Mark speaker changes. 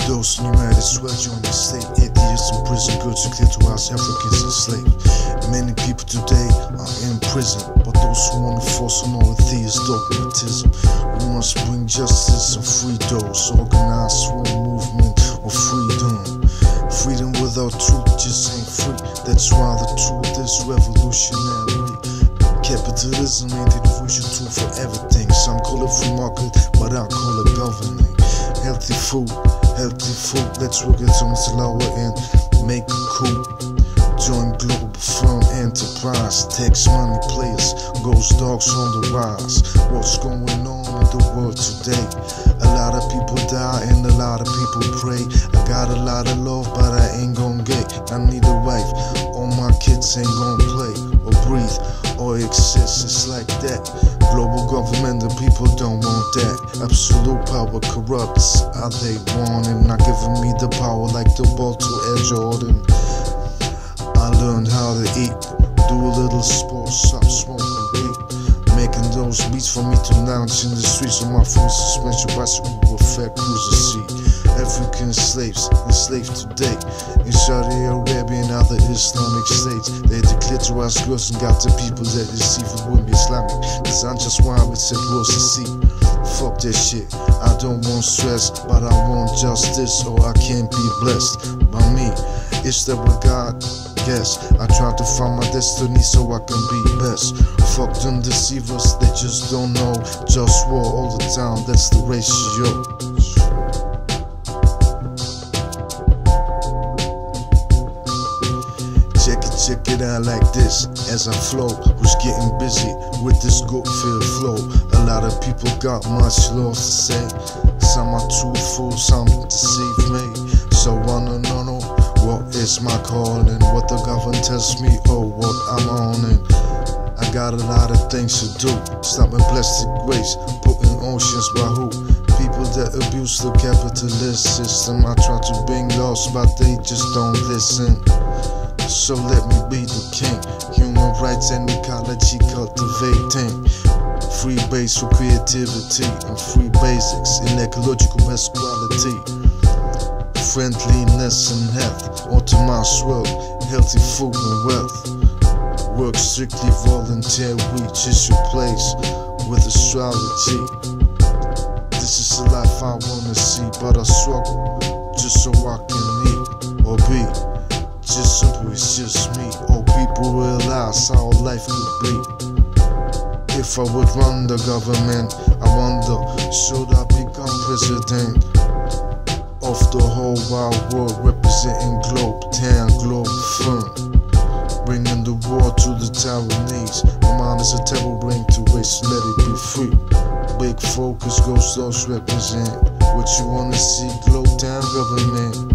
Speaker 1: Those in the United States join the state. Atheists in prison, good to clear to house Africans enslaved. Many people today are in prison, but those who want to force on all atheist dogmatism. We must bring justice and free those. Organize sworn movement of freedom. Freedom without truth just ain't free. That's why the truth is revolutionary. Capitalism ain't the universal tool for everything. Some call it free market, but I call it governing. Healthy food, let's work it on the lower end, make it cool. Join global firm enterprise, tax money players, ghost dogs on the rise. What's going on in the world today? A lot of people die and a lot of people pray. I got a lot of love, but I ain't gon' get. I need a wife, all my kids ain't gon' play or breathe or exist. It's like that. Global government, the people don't want that. Absolute power corrupts how they want it, not giving me the power like the ball to Air Jordan. I learned how to eat, do a little sports, stop smoking weed. Making those beats for me to lounge in the streets on my full suspension bicycle with fat cruiser seat. African slaves enslaved today in Saudi Arabia and other Islamic states. They declare to us girls and got the people that deceive it wouldn't be Islamic. Cause I'm just why it said was to see. Fuck that shit, I don't want stress, but I want justice or I can't be blessed by me. It's that what God guess. I try to find my destiny so I can be best. Fuck them deceivers, they just don't know. Just war all the time, that's the ratio. Check it out like this as I flow. Who's getting busy with this good feel flow? A lot of people got much love to say. Some are truthful, some deceive me. So I don't know what is my calling, what the government tells me or what I'm on it. I got a lot of things to do. Stopping plastic waste, putting oceans by who? People that abuse the capitalist system. I try to bring laws, but they just don't listen. So let me be the king. Human rights and ecology cultivating. Free base for creativity and free basics in ecological masculinity. Friendliness and health, optimized world, healthy food and wealth. Work strictly voluntary, just your place with astrology. This is the life I wanna see, but I struggle just so I can eat or be. Just simple, it's just me. All people realize how life could be. If I would run the government, I wonder, should I become president of the whole wide world, representing Globe Town, Globe Firm, bringing the war to the Taiwanese. My mind is a table ring to waste, let it be free. Big focus goes those represent what you wanna see, Globe Town government.